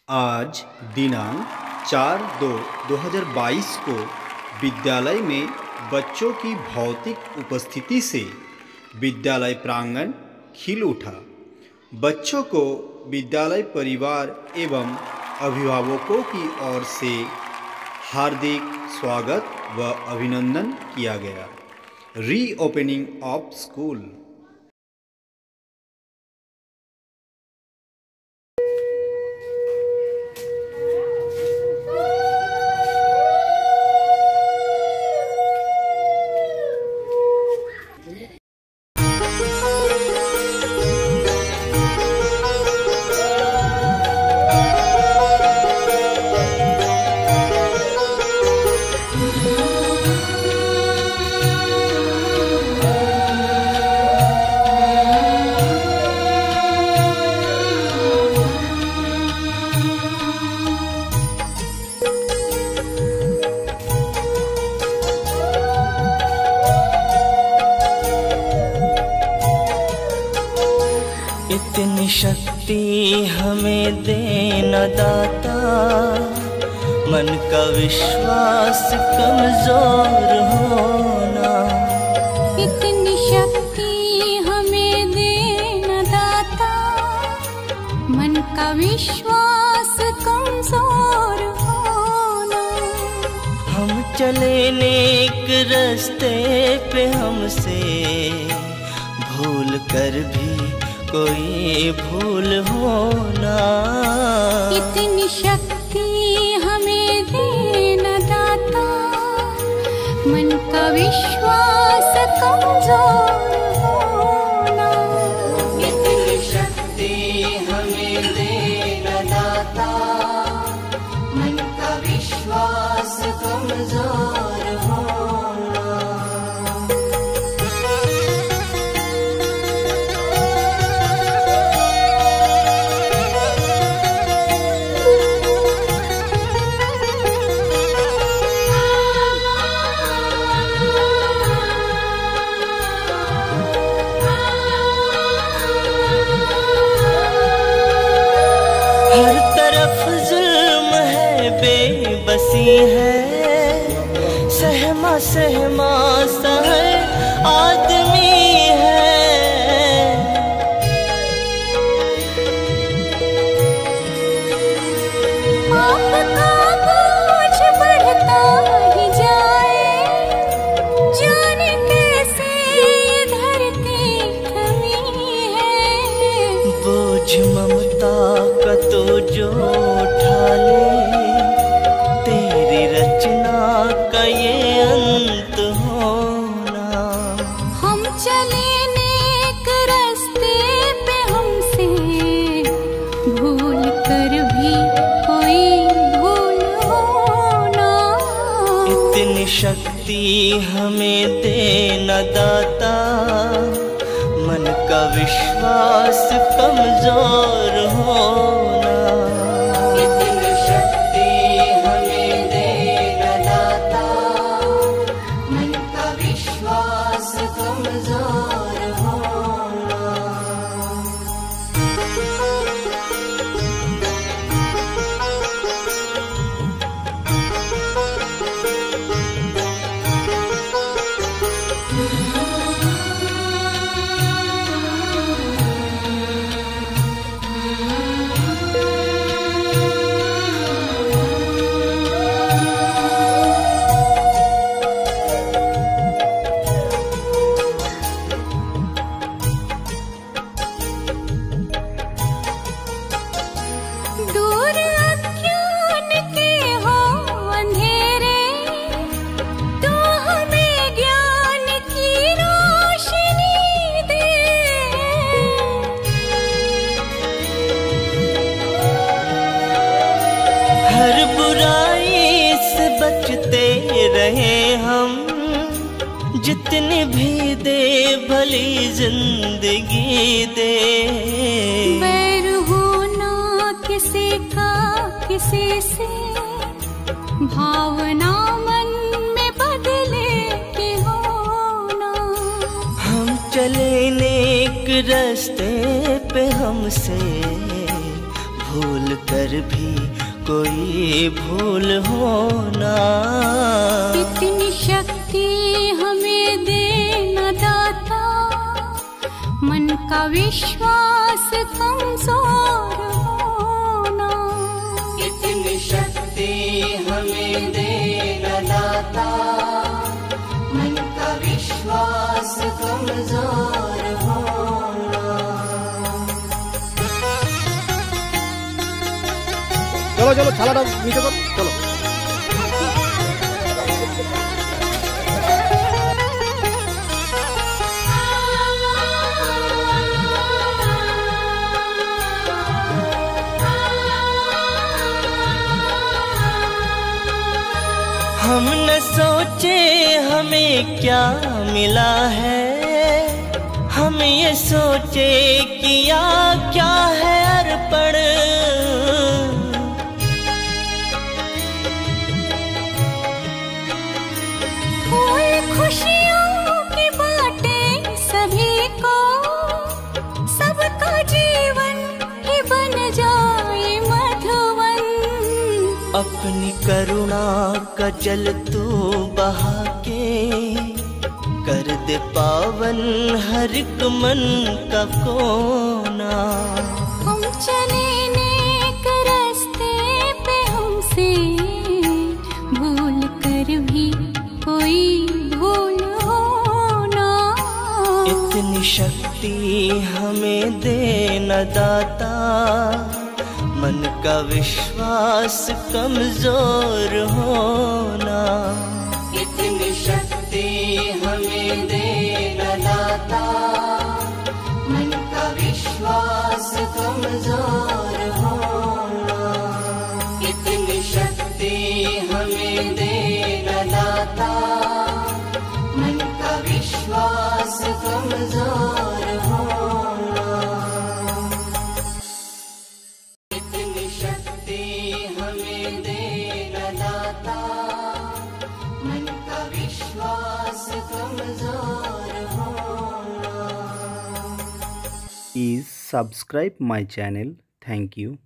आज दिनांक 4/2/2022 को विद्यालय में बच्चों की भौतिक उपस्थिति से विद्यालय प्रांगण खिल उठा। बच्चों को विद्यालय परिवार एवं अभिभावकों की ओर से हार्दिक स्वागत व अभिनंदन किया गया। Reopening of school. इतनी शक्ति हमें देना दाता, मन का विश्वास कमजोर होना। इतनी शक्ति हमें देना दाता, मन का विश्वास कमजोर होना। हम चले नेक रास्ते पे, हमसे भूल कर भी कोई भूल होना। इतनी शक्ति हमें देना दाता, मन का विश्वास कमजोर होना। इतनी शक्ति हमें देना दाता, मन का विश्वास कमजोर होना। हर तरफ जुल्म है, बेबसी है, सहमा सहमा सा है आदमी है। आपका बोझ बढ़ता ही जाए, जाने कैसे ये धरती थमी है। बोझ ममता का तो जो उठा ले, तेरी रचना का ये अंत होना। हम चले नेक रास्ते पे, हमसे भूल कर भी कोई भूल होना। इतनी शक्ति हमें देना दाता, मन का विश्वास कमजोर होना। इतनी शक्ति हमें देना दाता, मन का विश्वास कमजोर होना। दूर अज्ञान के हो अंधेरे, तू हमें ज्ञान की रोशनी दे। हर बुराई से बचते रहे हम, जितनी भी दे भली जिंदगी दे। बैर होना किसी का किसी से, भावना मन में बदले के होना। हम चले नेक रास्ते पे, हमसे भूल कर भी कोई भूल होना। इतनी शक्ति हमें देना दाता, मन का विश्वास कमजोर होना। इतनी शक्ति हमें देना दाता, मन का विश्वास कमजोर होना। चलो चलो थालाटा नीचे कर, चलो। हम न सोचे हमें क्या मिला है, हम ये सोचे किया क्या है अर्पण। खुशियों की बातें सभी को, सबका जीवन ही बन जाए मधुवन। अपनी करुणा का जल तू बहा के, कर दे पावन हर एक मन का कोना। हम चले नेक रास्ते पे, हमसे भूल कर भी कोई भूल होना। इतनी शक्ति हमें देना दाता, मन का विश्वास कमजोर होना। इतनी शक्ति हमें देना दाता, मन का विश्वास कमजोर होना। इतनी शक्ति हमें देना दाता, मन का विश्वास कमजोर होना। इतनी शक्ति हमें देना दाता, मन का विश्वास कमजोर होना। Please subscribe my channel. Thank you.